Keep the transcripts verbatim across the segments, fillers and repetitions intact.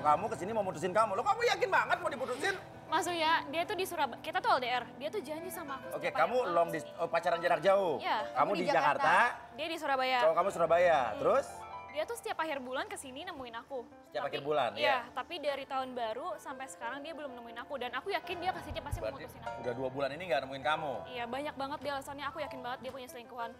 kamu kesini mau mutusin kamu. Lo kamu yakin banget mau diputusin? Mas Uya, dia tuh di Surabaya, kita tuh L D R, dia tuh janji sama aku. Oke, kamu long di oh, pacaran jarak jauh. Iya. Kamu di, di Jakarta. Jakarta. Dia di Surabaya. Cowok kamu Surabaya. Hmm. Terus? Dia tuh setiap akhir bulan kesini nemuin aku. Setiap tapi, akhir bulan, iya. ya? Tapi dari tahun baru sampai sekarang dia belum nemuin aku. Dan aku yakin dia kesini pasti mau mutusin aku. Udah dua bulan ini gak nemuin kamu? Iya, banyak banget dia alasannya. Aku yakin banget dia punya selingkuhan.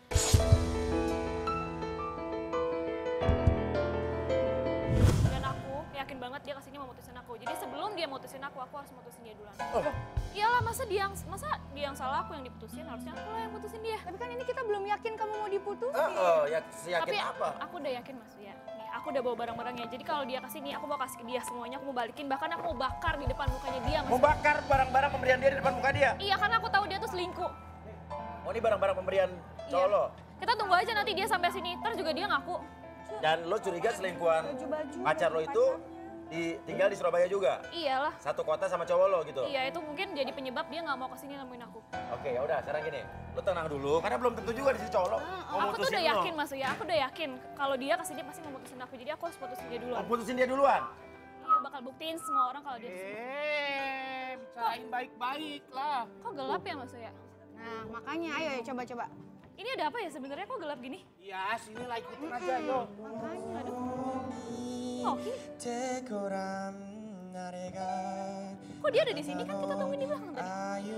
Dan aku yakin banget dia kesini mau mutusin aku. Jadi sebelum dia mutusin aku, aku harus mutusin dia duluan. Oh. Iyalah, masa dia yang masa dia yang salah, aku yang diputusin, harusnya aku lah yang mutusin dia. Tapi kan ini kita belum yakin kamu mau diputusin. Oh, oh ya, yakin Tapi apa? aku udah yakin Mas ya. Nih, aku udah bawa barang-barangnya. Jadi kalau dia kesini, aku mau kasih ke dia semuanya, aku mau balikin. Bahkan aku mau bakar di depan mukanya dia, Mas. Mau bakar barang-barang pemberian dia di depan muka dia? Iya, karena aku tahu dia tuh selingkuh. Oh, ini barang-barang pemberian cowok Iya. lo? Kita tunggu aja nanti dia sampai sini, ntar juga dia ngaku. Dan lo curiga selingkuhan Baju-baju, pacar lo itu di, tinggal di Surabaya juga? Iyalah. Satu kota sama cowok lo gitu? Iya, itu mungkin jadi penyebab dia nggak mau kesini nemuin aku. Oke, ya udah sekarang gini, lo tenang dulu karena belum tentu juga di sini cowok lo Hmm, mau aku tuh mutusin udah lo. yakin Mas ya, aku udah yakin kalau dia kesini pasti mau mutusin aku. Jadi aku harus putusin dia duluan. Mau putusin dia duluan? Iya, bakal buktiin semua orang kalau dia kesini. Eh, bicarain baik-baik lah. Kok gelap ya Mas ya? Nah, makanya ayo ya coba-coba. Ini ada apa ya sebenarnya, kok gelap gini? Iya, sini lah ikutin aja, yo. Makanya. Aduh. Oh, ini. Kok dia ada di sini, kan kita tungguin di belakang tadi.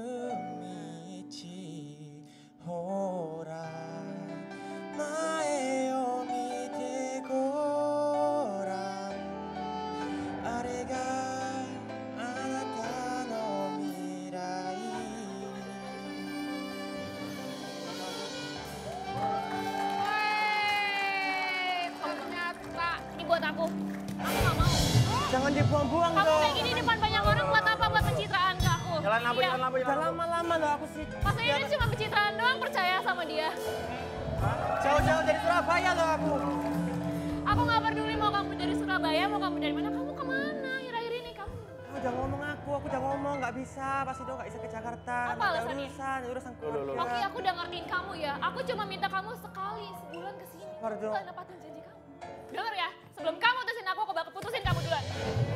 Ternyata. Ini buat aku. Aku nggak mau. Jangan dibuang-buang Kamu dong. kayak gini depan banyak orang buat apa? Buat pencitraan ke aku. Jalan lampu, Iya. jalan lampu, Udah jalan lampu. lama-lama loh aku sih. Maksudnya ini cuma pencitraan doang, percaya sama dia. Jauh-jauh dari Surabaya loh aku. Aku nggak peduli mau kamu dari Surabaya, mau kamu dari mana. Kamu kemana akhir-akhir ini kamu? Ah, udah ngomong aku, aku udah ngomong nggak bisa, pas itu nggak bisa ke Jakarta. Apa Ada alasannya? Urusan, urusan keluarga. Oke, aku udah ngertiin kamu ya. Aku cuma minta kamu sekali sebulan kesini. Pardon. Aku gak dapatin janji kamu. Dengar ya, sebelum kamu putusin aku, aku bakal putusin kamu duluan.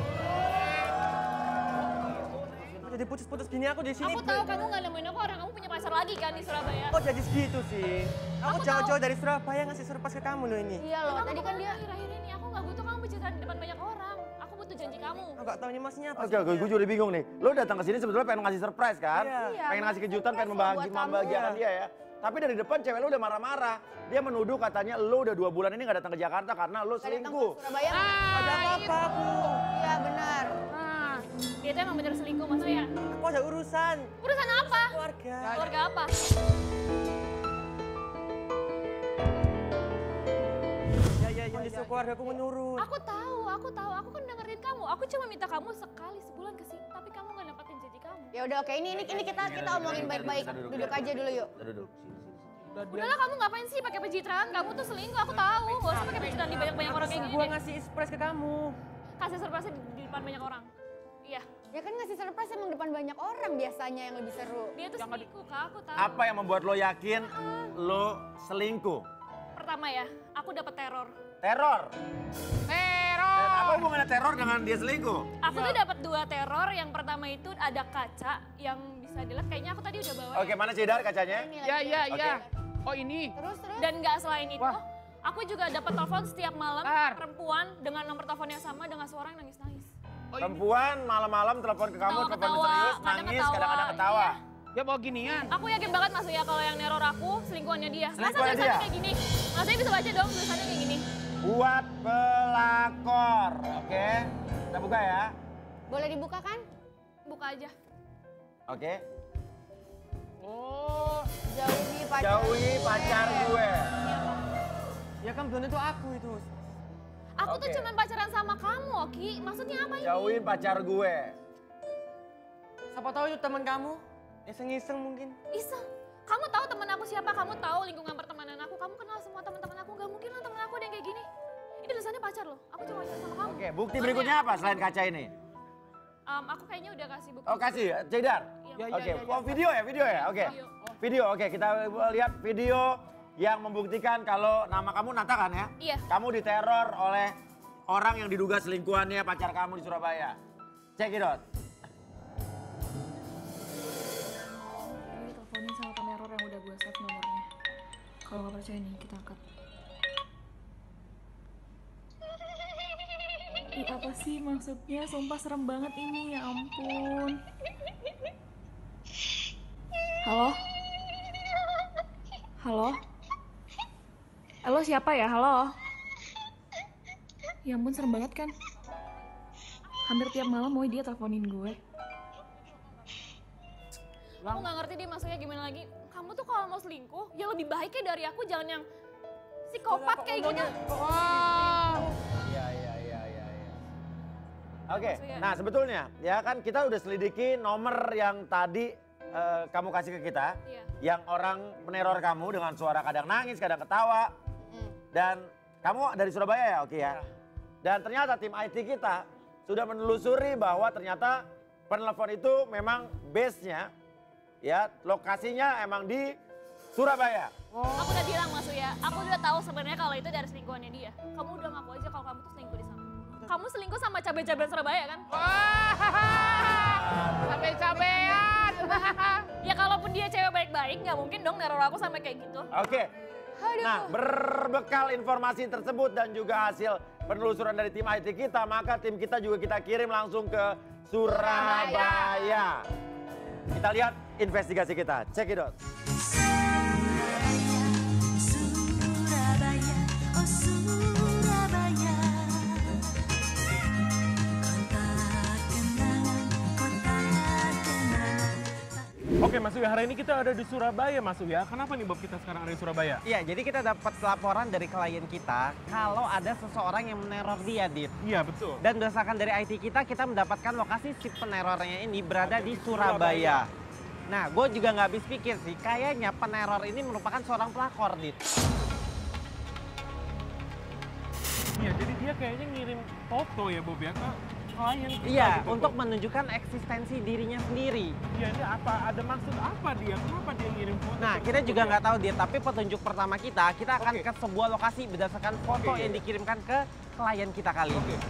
Jadi putus-putus gini aku di sini. Aku tahu kamu gak nemuin aku, orang kamu punya pacar lagi kan di Surabaya. Kok jadi segitu sih? Aku Aku jauh-jauh dari Surabaya ngasih surprise ke kamu loh ini. Iya loh, Kamu tadi kan kemana dia akhir-akhir ini, aku gak butuh kamu pencitraan di depan banyak orang. Aku butuh janji kamu. Aku nggak tahu ini maksudnya apa. Oke, oke, gue juga bingung nih. Lo datang ke sini sebetulnya pengen ngasih surprise kan? Iya. Iya, Pengen ngasih kejutan, pengen surprise membahagi, buat kamu. membahagiakan Iya. dia ya. Tapi dari depan cewek lo udah marah-marah. Dia menuduh katanya lo udah dua bulan ini gak datang ke Jakarta karena lo nggak datang ke selingkuh. Surabaya. Ada apa-apa aku? Iya benar. Nah, dia tuh emang bener selingkuh, maksudnya. Aku ada urusan. Urusan apa? Keluarga. Keluarga apa? Ya, ya, yang disuruh keluarga aku menurut. Aku tahu, aku tahu. Aku kan dengerin kamu. Aku cuma minta kamu sekali sebulan kesini, tapi kamu gak dapetin janji kamu. Ya udah oke, ini ini ini kita kita omongin baik-baik. Duduk aja dulu yuk. Duduk. Udahlah, kamu ngapain sih pakai pencitraan? Kamu tuh selingkuh, aku tahu. Gak usah pakai pencitraan di banyak-banyak orang kayak gini Gua deh. ngasih surprise ke kamu. Kasih surprise di, di depan banyak orang. Iya, Ya kan ngasih surprise emang depan banyak orang biasanya yang lebih seru. dia tuh selingkuh, Kak. Aku tahu. Apa yang membuat lo yakin lo selingkuh? Pertama ya, aku dapat teror. Teror. Teror. Apa hubungannya teror dengan dia selingkuh? Aku tuh dapat dua teror. Yang pertama itu ada kaca yang bisa dilihat. Kayaknya aku tadi udah bawa. Oke, mana Cedar kacanya? Ini Ya, lagi. ya, Oke. ya. Oh ini. Terus terus. Dan nggak selain itu, Wah. aku juga dapat telepon setiap malam Tar. perempuan dengan nomor telepon yang sama dengan suara yang nangis-nangis. Oh ini. Perempuan malam-malam telepon ke kamu, Ketawa, telepon ketawa, serius, kadang nangis, ketawa, kadang-kadang ketawa. iya. Dia bawa ginian. Aku yakin banget Mas ya kalau yang neror aku selingkuhannya dia. Masa Selingkuhannya tulisannya dia? kayak gini? Mas saya bisa baca dong tulisannya kayak gini. Buat pelakor, oke? Kita buka ya, Boleh dibuka kan? Buka aja. oke? Oh. Jauhi pacar. Jauhi pacar gue. Ya kan belum tentu aku itu. Aku tuh Oke. cuma pacaran sama kamu, Oki. Maksudnya apa ini? Jauhin pacar gue. Siapa tahu itu teman kamu. Iseng-iseng mungkin. Iseng. Kamu tahu teman aku siapa? Kamu tahu lingkungan pertemanan aku? Kamu kenal semua teman-teman aku? Gak mungkin lah teman aku ada yang kayak gini. Ini tulisannya pacar loh. Aku cuma pacaran sama kamu. Oke, bukti berikutnya apa selain kaca ini? Um, aku kayaknya udah kasih bukti. Oh kasih, Cedar? Iya. Ya, ya, Oke, ya, ya. oh video ya, video ya, oke. Video. Video, oke kita lihat video yang membuktikan kalau nama kamu Nata kan ya? Iya. Kamu diteror oleh orang yang diduga selingkuhannya pacar kamu di Surabaya. Check it out. Gue teleponin sama peneror yang udah gue save nomornya. Kalau nggak percaya nih, kita angkat. Ih, apa sih maksudnya? Sumpah serem banget ini, ya ampun. Halo? Halo? Halo, siapa ya? Halo? Ya ampun, serem banget kan? Hampir tiap malam mau dia teleponin gue. Aku nggak ngerti dia maksudnya gimana lagi. Kamu tuh kalau mau selingkuh, ya lebih baiknya dari aku, jangan yang psikopat kayak gini. Wah. Iya, iya, iya, iya. iya. Oke, nah sebetulnya ya kan kita udah selidiki nomor yang tadi eh, kamu kasih ke kita. Iya. Yang orang meneror kamu dengan suara kadang nangis, kadang ketawa. Dan kamu dari Surabaya ya, oke ya? Dan ternyata tim I T kita sudah menelusuri bahwa ternyata penelpon itu memang base-nya, ya lokasinya emang di Surabaya. Aku udah bilang Mas Uya, aku udah tahu sebenarnya kalau itu dari selingkuhannya dia. Kamu udah ngaku aja kalau kamu tuh selingkuh di sana. Kamu selingkuh sama cabai-cabean Surabaya kan? Wah. Cabe-cabean. Ya kalaupun dia cewek baik-baik, nggak mungkin dong neror aku sampai kayak gitu. Oke. Nah, berbekal informasi tersebut dan juga hasil penelusuran dari tim I T kita, maka tim kita juga kita kirim langsung ke Surabaya. Kita lihat investigasi kita. Check it out. Surabaya, oh Surabaya, kota kenangan, kota kenangan. Oke Mas Uya, hari ini kita ada di Surabaya Mas Uya. Kenapa nih Bob kita sekarang ada di Surabaya? Iya, jadi kita dapat laporan dari klien kita kalau ada seseorang yang meneror dia, Dit. Iya betul. Dan berdasarkan dari I T kita, kita mendapatkan lokasi si penerornya ini berada di Surabaya. Nah, gue juga nggak habis pikir sih, kayaknya peneror ini merupakan seorang pelakor, Dit. Iya, jadi dia kayaknya ngirim foto ya Bob ya ke klien kita Iya, gitu, untuk Bob. menunjukkan eksistensi dirinya sendiri. Iya, ini apa? Ada maksud apa dia? Kenapa dia ngirim foto? Nah, kita tersebut juga ya? nggak tahu dia, tapi petunjuk pertama kita, kita akan Oke. ke sebuah lokasi berdasarkan foto Oke, yang iya. dikirimkan ke klien kita kali ini. Oke.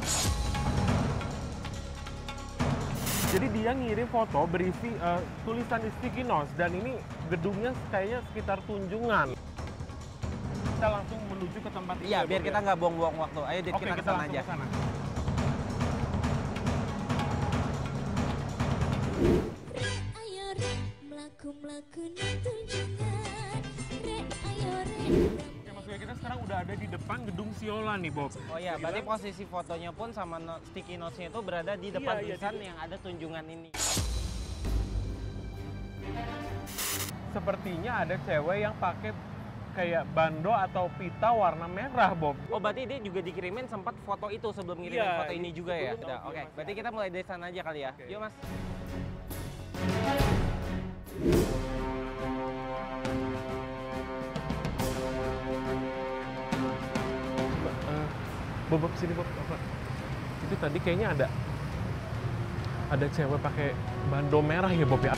Jadi dia ngirim foto berisi eh, tulisan di sticky notes dan ini gedungnya kayaknya sekitar Tunjungan. Kita langsung menuju ke tempat itu Iya, ya, biar Bob, kita ya? nggak buang-buang waktu. Ayo, Dit, Oke, kita kita kesana langsung aja. ke sana. Ayo rek, melaku-melaku nang tunjungan. Rek, ayo rek. Oke, Mas Uya, kita sekarang udah ada di depan gedung Siola nih, Bob. Oh iya, berarti posisi fotonya pun sama no- sticky notes-nya itu berada di depan Iya, iya, tulisan di- yang ada Tunjungan ini. Sepertinya ada cewek yang pakai kayak bando atau pita warna merah, Bob. Oh, berarti dia juga dikirimin sempat foto itu sebelum ngirimin Iya, foto ini juga ya? sebelum Udah, foto oke. Mas. Berarti kita mulai dari sana aja kali ya. Oke. Yuk, Mas. Eh, Bob, Bob, sini Bob. Apa? Itu tadi kayaknya ada ada cewek pakai bando merah ya, Bob ya.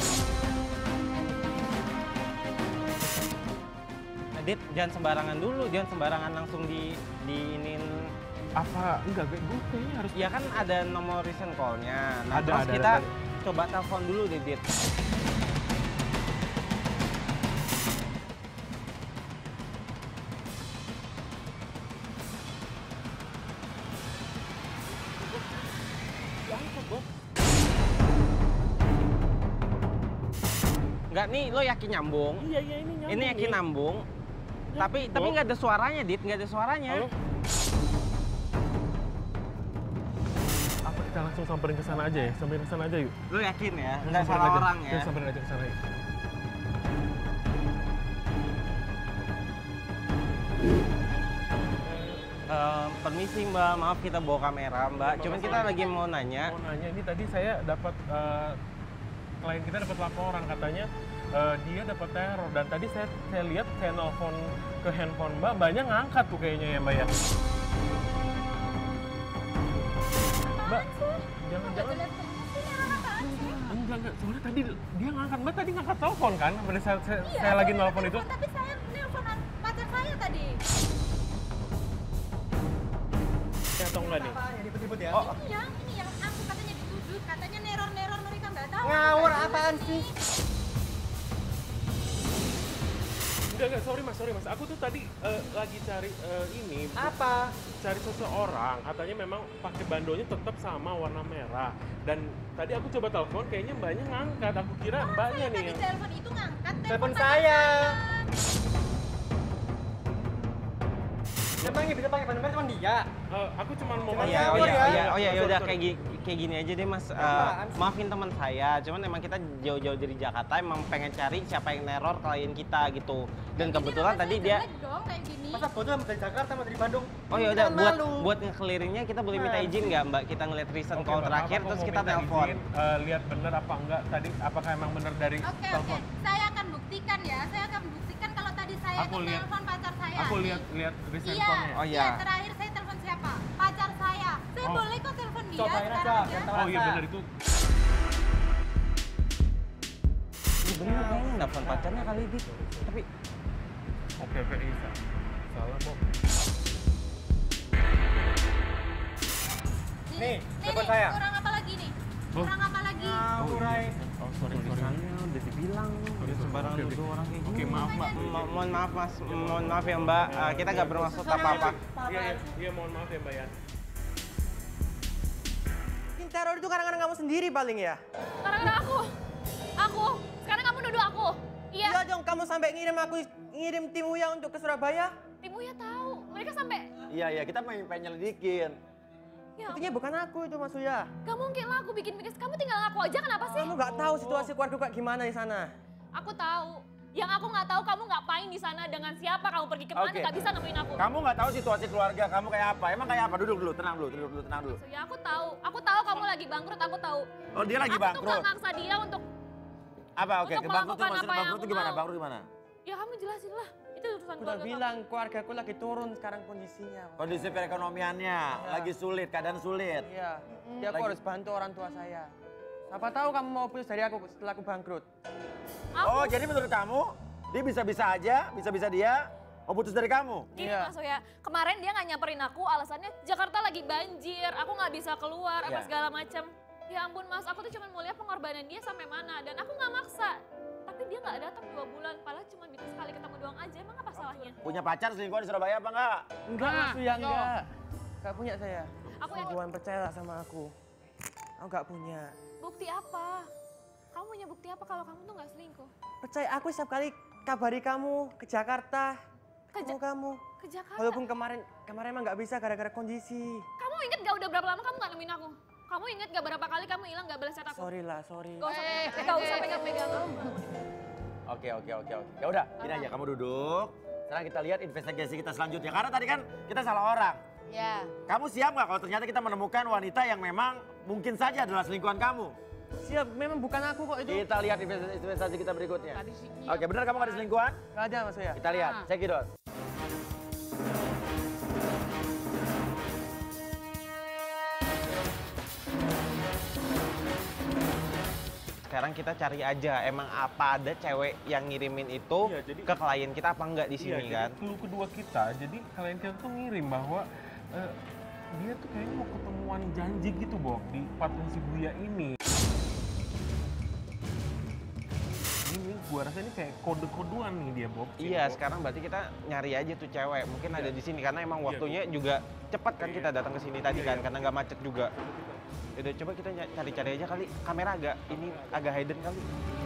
Adit, jangan sembarangan dulu, jangan sembarangan langsung di diinin. Apa enggak? Gue kayaknya harus. Ya kan ada nomor recent call-nya. Nah, Ada, terus ada, kita ada. coba telepon dulu deh, Dit. Enggak nih, lo yakin nyambung? Iya, iya ini nyambung. Ini yakin nih. nambung. Tapi Bob. tapi nggak ada suaranya, Dit, nggak ada suaranya. Halo? Apa kita langsung samperin ke sana aja ya? Samperin ke sana aja yuk. Lo yakin ya? Kita Nggak samperin salah aja. orang ya? Kita samperin aja ke sana yuk. Eh, permisi Mbak, maaf kita bawa kamera Mbak. Iya, Cuman Mbak, kita sorry. lagi mau nanya. Mau nanya, ini tadi saya dapat eh, klien kita dapat laporan katanya eh, dia dapat teror dan tadi saya saya lihat saya nelfon ke handphone Mbak, Mbaknya ngangkat tuh kayaknya ya Mbak ya. Mbak, jangan-jangan enggak enggak soalnya tadi dia ngangkat Mbak tadi ngangkat telepon kan pada saat saya, saya lagi nelfon itu. Tapi saya nelfon pacar saya tadi. Ya, atau enggak nih? Ribut-ribut ya? Oh, Iya, ini yang aku katanya dituduh, katanya neror-neror mereka nggak tahu. Ngawur apaan sih? enggak, enggak, sorry mas, sorry mas. Aku tuh tadi eh, lagi cari eh, ini. Apa? Cari seseorang, katanya memang pakai bandonya tetap sama warna merah. Dan tadi aku coba telepon, kayaknya mbaknya ngangkat. Aku kira mbaknya Saya nih tadi yang... telepon itu ngangkat. Telepon tadi saya. ngangkat. Emang yang bisa pakai bando merah cuma dia? Eh, aku cuma mau... Cuma Oh ya, iya, oh ngawur iya, ya. oh iya, oh iya, Sorry, yaudah sorry. kayak, gi- kayak gini aja deh mas. Eh, Apaan sih? maafin teman saya, cuman emang kita jauh-jauh dari Jakarta emang pengen cari siapa yang neror klien kita gitu. Dan Ini kebetulan nama tadi saya dia, jelek dong kayak gini. Masa bodoh sama dari Jakarta sama dari Bandung? oh ya udah Kan buat malu. buat ngekelirinnya kita boleh minta izin nggak mbak? Kita ngeliat recent Oke, call Mbak, terakhir aku terus mau kita minta telepon. izin, eh, lihat bener apa enggak tadi, apakah emang bener dari Oke, oke. telepon. Saya akan buktikan ya. Saya akan buktikan kalau tadi saya Aku lihat- telepon pacar saya. Aku nih. lihat lihat recent Iya, call-nya. Oh, iya. iya. Terakhir saya telepon siapa? Pacar saya. Saya Oh. boleh kok telepon dia Cobain aja, sekarang biar ya. tahu Oh iya rasa. bener itu. Iya bener kayaknya nelfon pacarnya kali ini. Tapi Oke, oke, Isa. Salah, Bob. Nih, nih, telepon nih, saya. kurang apa lagi nih? Oh. Kurang apa lagi? Ngawur ay. Oh, sorry, sorry. tulisannya udah dibilang, udah sembarangan Oke, oke. nuduh orang kayak Oke, gini. maaf, Mbak. Mo- mohon maaf mas, mohon maaf ya mbak, Eh, kita nggak bermaksud apa-apa. Iya, iya, iya, mohon maaf ya, Mbak ya. Ini teror itu kadang-kadang kamu sendiri paling ya? Karena aku, aku, sekarang kamu nuduh aku. Iya, Iya dong, kamu sampai ngirim aku, ngirim tim Uya untuk ke Surabaya. Tim Uya tahu. Mereka sampai, Iya, iya, kita pengen, pengen nyelidikin. ya Sepertinya bukan aku itu Mas Uya. gak mungkin lah aku bikin-bikin. Kamu tinggal ngaku aja, kenapa sih? Kamu nggak tahu situasi keluarga kayak gimana di sana. Aku tahu. Yang aku nggak tahu kamu ngapain di sana, dengan siapa kamu pergi kemana, Oke. nggak bisa nemuin aku. Kamu nggak tahu situasi keluarga kamu kayak apa? Emang kayak apa? Duduk dulu, tenang dulu, duduk dulu, tenang dulu. So, ya aku tahu, aku tahu kamu lagi bangkrut, aku tahu. Oh, dia lagi aku tuh bangkrut. nggak maksa dia untuk, Apa? Oke, untuk ke bangkrut tuh melakukan maksudnya apa yang bangkrut tuh aku gimana? mau. Bangkrut gimana? ya kamu jelasin lah. Itu urusan Aku udah keluarga bilang keluarga aku lagi turun sekarang kondisinya. Pak. Kondisi perekonomiannya lagi sulit, keadaan sulit. Iya, jadi aku Lagi- harus bantu orang tua saya. Siapa tahu kamu mau putus dari aku setelah aku bangkrut. kamu. Aku, Oh, jadi menurut kamu dia bisa-bisa aja, bisa-bisa dia mau putus dari kamu? Gini Iya. Mas Oya, kemarin dia nggak nyamperin aku, alasannya Jakarta lagi banjir, aku nggak bisa keluar, apa Iya. segala macam. Ya ampun Mas, aku tuh cuma mau lihat pengorbanan dia sampai mana, dan aku nggak maksa. Tapi dia nggak datang dua bulan, padahal cuma bisa sekali ketemu doang aja, emang apa salahnya? Punya pacar selingkuhan di Surabaya apa enggak? Enggak, Mas Uya, enggak. Enggak punya saya. Aku yakin. Selingkuhan, percayalah sama aku. Aku enggak punya. Bukti apa? Kamu punya bukti apa kalau kamu tuh nggak selingkuh? Percaya aku setiap kali kabari kamu ke Jakarta. Ke Ketemu Ja- kamu. Ke Jakarta? Walaupun kemarin kemarin emang nggak bisa gara-gara kondisi. Kamu inget gak udah berapa lama kamu nggak nemuin aku? Kamu inget gak berapa kali kamu hilang gak balas chat aku? Sorry lah, sorry. Gak usah, gak usah pegang-pegang. Oke, oke, oke, oke. Ya udah, gini aja kamu duduk. Sekarang kita lihat investigasi kita selanjutnya. Karena tadi kan kita salah orang. Ya. Kamu siap nggak kalau ternyata kita menemukan wanita yang memang mungkin saja adalah selingkuhan kamu? Siap, memang bukan aku kok itu. Kita lihat investasi investasi kita berikutnya. Oke, benar kamu nggak ada selingkuhan? Gak ada Mas Uya. Kita lihat, cekidot. Sekarang kita cari aja emang apa ada cewek yang ngirimin itu Iya, jadi- ke klien kita apa enggak di sini Iya, kan? jadi clue kedua kita, jadi kalian kita tuh ngirim bahwa eh, dia tuh kayaknya mau ketemuan janji gitu, Bob, di patung Shibuya ini. Ini gua rasa ini kayak kode-kodean nih dia, Bob. Si Iya, Bob. sekarang berarti kita nyari aja tuh cewek. Mungkin ada Iya. di sini karena emang Iya, waktunya juga cepat kan Iya. kita datang ke sini tadi Iya, kan iya. karena nggak macet juga. Udah coba kita ny- cari-cari aja kali. Kamera agak ini agak hidden kali.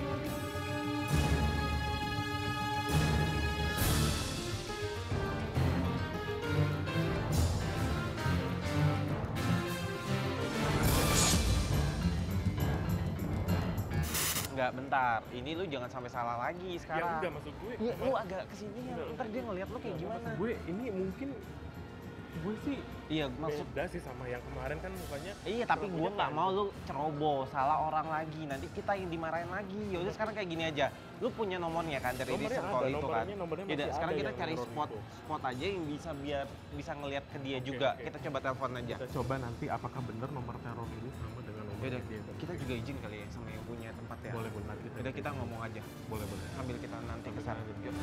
Enggak, bentar. Ini lu jangan sampai salah lagi Ya sekarang. udah, maksud gue. Iya, lu agak kesini ya. Enggak, Ntar dia ngeliat lu kayak gimana. Maksud gue ini mungkin gue sih Iya, maksud beda sih sama yang kemarin kan mukanya. Iya, tapi gue rambutnya nggak mau panjang. lu ceroboh, salah orang lagi. Nanti kita yang dimarahin lagi. Yaudah sekarang kayak gini aja. Lu punya nomornya kan dari Nomornya recent ada, call itu kan? nomornya- nomornya Yaudah, masih sekarang ada kita yang cari neror spot itu. spot aja yang bisa biar bisa ngelihat ke dia Oke, juga. oke. Kita coba telepon aja. Kita coba nanti apakah benar nomor teror ini sama dengan nomor Yaudah, dia. kita juga izin kali ya sama yang punya tempat ya. Boleh, boleh nanti. Udah kita ngomong aja. Boleh, boleh. Sambil kita nanti ke sana. Yuk.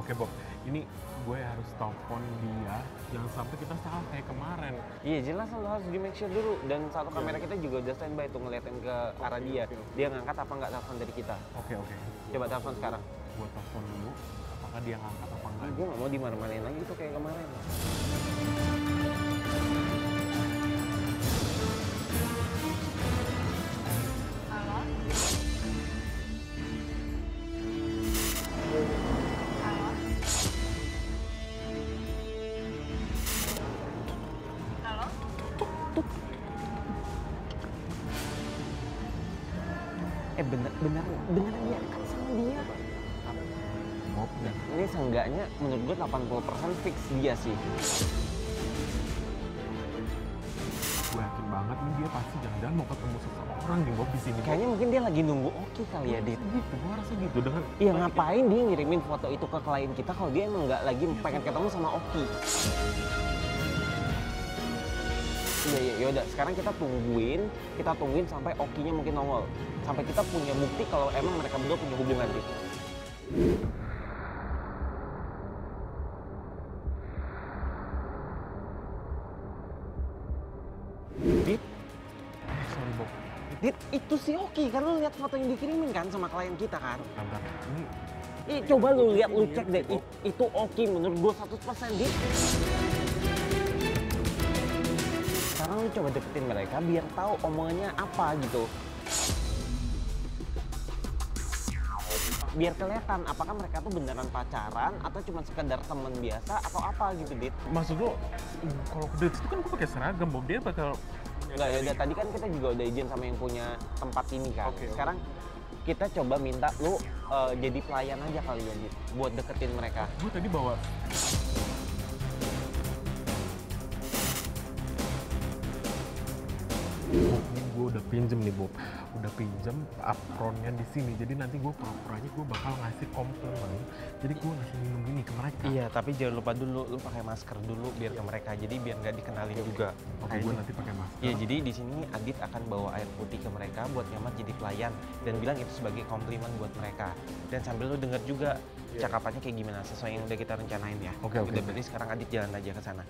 Oke Bob, ini gue harus telepon dia, jangan sampai kita salah kayak kemarin. Iya jelas lo harus di make sure dulu. Dan satu kamera kita juga udah standby tuh ngeliatin ke arah dia. Dia ngangkat apa nggak telepon dari kita. Oke oke. Coba telepon sekarang. Gue telepon dulu, apakah dia ngangkat apa enggak? Gue nggak mau dimana-manain lagi tuh kayak kemarin. Halo? Halo? Halo? Eh bener, bener, bener dia kan sama dia. Bob, dan Ini seenggaknya menurut gue delapan puluh persen fix dia sih. gue yakin banget nih dia pasti jangan-jangan mau ketemu seseorang nih Bob di sini. Bob. Kayaknya mungkin dia lagi nunggu Oki kali ya, Dit. Gitu, gue rasa gitu dengan. Iya ngapain dia ngirimin foto itu ke klien kita kalau dia emang nggak lagi pengen ketemu sama Oki. Iya iya yaudah sekarang kita tungguin, kita tungguin sampai Okinya mungkin nongol. Sampai kita punya bukti kalau emang mereka berdua punya hubungan gitu. Dit, Eh, sorry Bob, Dit, itu si Oki kan lu lihat foto yang dikirimin kan sama klien kita kan? bentar. Ini Ih, coba lu lihat, lu cek deh, I- itu Oki menurut gua seratus persen Dit. Sekarang lu coba deketin mereka biar tahu omongannya apa gitu. Biar kelihatan apakah mereka tuh beneran pacaran atau cuma sekedar temen biasa atau apa gitu, Dit. maksud lo, kalau ke dates itu kan gue pakai seragam Bob, dia bakal. Enggak, ya udah tadi kan kita juga udah izin sama yang punya tempat ini kan. Oke, oke. Sekarang kita coba minta lu eh, jadi pelayan aja kali ya, Dit, buat deketin mereka. Gue tadi bawa. Bob, ini gue udah pinjem nih Bob, udah pinjem apronnya di sini. Jadi nanti gue pura-puranya gue bakal ngasih komplimen. Jadi gue ngasih minum ini ke mereka. Iya, tapi jangan lupa dulu lu pakai masker dulu biar ke mereka. Jadi biar nggak dikenalin juga. Oke, gue nanti pakai masker. Iya, jadi di sini Adit akan bawa air putih ke mereka buat nyamar jadi pelayan dan bilang itu sebagai komplimen buat mereka. Dan sambil lu denger juga cakapannya kayak gimana sesuai yang udah kita rencanain ya. Oke, oke, Udah oke. berarti sekarang Adit jalan aja ke sana.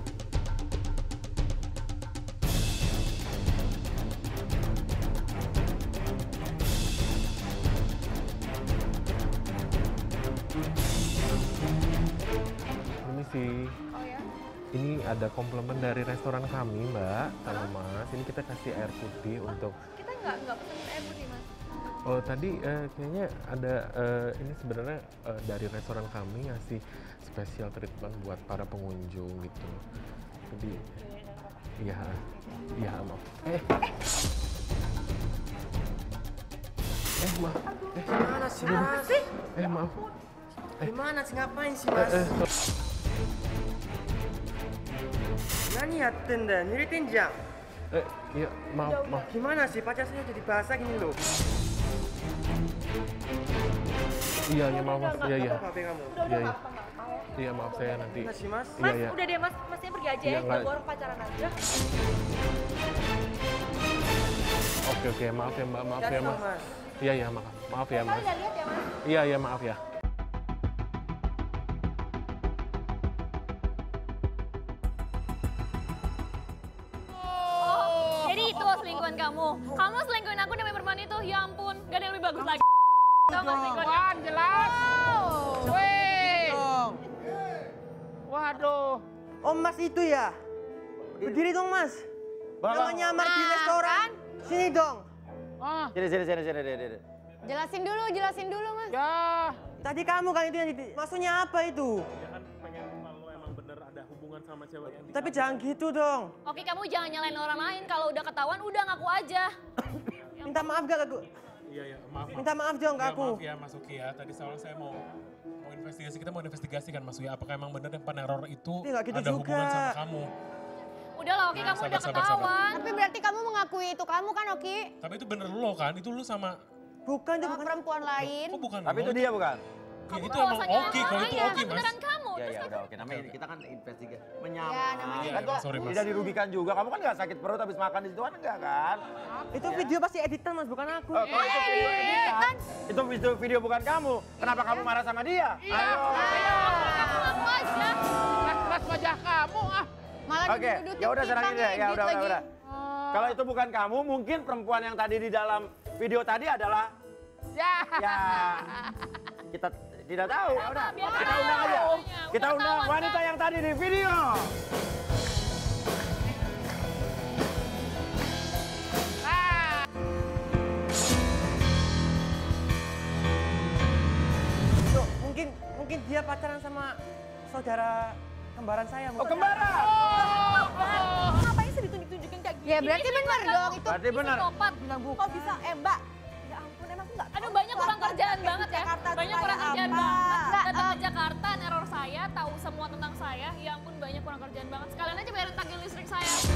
Permisi. Oh ya? Ini ada komplimen dari restoran kami, Mbak, sama Mas. Ini kita kasih air putih untuk. Kita nggak nggak pesen air putih mas. Oh tadi eh, kayaknya ada eh, ini sebenarnya eh, dari restoran kami ngasih special treatment buat para pengunjung gitu. Jadi, iya, iya maaf. Eh, eh maaf. Eh, Gimana sih mas? eh maaf. Gimana sih ngapain sih Eh, mas? eh, Nani yatten da, nuretin jang. eh, iya maaf, maaf. Gimana sih pacar saya jadi basah gini loh? Iya, iya maaf, maaf. Iya, iya. Apa H P kamu? Iya, iya. Iya maaf saya nanti. Gimana sih mas? Iya, Mas, iya. udah deh mas, masnya pergi aja Iya, ya, nggak- kita orang pacaran aja. Oke, oke, maaf ya Mbak, maaf ya Hati-hati Mas. dong, mas. Iya, iya, maaf. Maaf ya Mas. Udah lihat ya mas. Iya, iya, maaf ya. Oh, jadi itu selingkuhan kamu. Kamu selingkuhin aku demi perempuan itu, ya ampun. Gak ada yang lebih bagus lagi. Tau gak selingkuhan? Wan, jelas. Wih. Dong. Waduh. Oh mas itu ya? Berdiri dong mas. Jangan nyamar di restoran. Sini dong. Ah, Sini, sini, sini, sini, sini, sini. Jelasin dulu, jelasin dulu mas. ya. Tadi kamu kan itu yang di... Maksudnya apa itu? Dia kan pengen kalau emang bener ada hubungan sama cewek yang Tapi jangan gitu dong. Oke, kamu jangan nyalain orang lain. Kalau udah ketahuan, udah ngaku aja. Minta maaf gak aku? Iya, iya, maaf. maaf. Minta maaf dong ke Ya, aku. maaf ya Mas Uki ya. Tadi soalnya saya mau mau investigasi, kita mau investigasi kan Mas Uki. Apakah emang bener yang peneror itu Tapi nggak gitu ada juga. hubungan sama kamu? Udah lah, Oki, Nah, kamu sabar, udah sabar, ketahuan. Tapi berarti kamu mengakui itu kamu kan Oki? Tapi itu bener lo kan? Itu lu sama, Bukan itu Sama bukan. perempuan lain. kok bukan Tapi lo? itu dia bukan? Ya, itu emang Bahwasanya Oki, kalau itu iya, Oki kan Mas. beneran kamu Ya Terus ya kan- udah oke, namanya kita kan investigasi menyamar. Ya, namanya kan juga. kok tidak dirugikan juga. Kamu kan nggak sakit perut habis makan di situ kan enggak kan? Itu video pasti editan mas, bukan aku. Oh, kalau itu video editan, itu video, video bukan kamu. Kenapa kamu marah sama dia? Ayo. Kamu ngaku aja. Keras wajah kamu ah. Malah Oke, duduk-duduk ya udah di serangin tang deh. Ya edit udah udah lagi. udah. Kalau itu bukan kamu, mungkin perempuan yang tadi di dalam video tadi adalah Ya. ya kita tidak tahu. Ya udah, biar kita tahu. undang aja. Kita Udah undang ketahuan, wanita kan? yang tadi di video. Tuh, mungkin mungkin dia pacaran sama saudara kembaran saya. Oh, bukan? kembaran. Ngapain sih ditunjuk-tunjukin kayak gini? Ya berarti benar dong itu. Berarti benar. Psikopat. Bilang bukan. Kok bisa, eh mbak? Ya ampun, emang aku nggak Aduh tahu banyak kurang keluarga kerjaan kayak banget di ya. Jakarta tuh Banyak kayak kurang kerjaan apa. banget. Nggak, Datang eh, ke Jakarta, neror saya, tahu semua tentang saya. Ya ampun banyak kurang kerjaan banget. Sekalian aja bayarin tagih listrik saya.